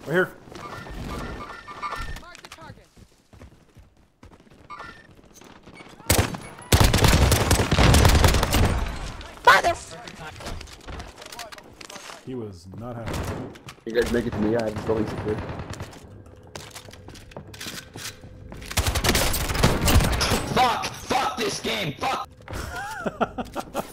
Right here. Mark the target. He was not happy. You guys make it to me, I have the building secured. Fuck! Fuck this game! Fuck!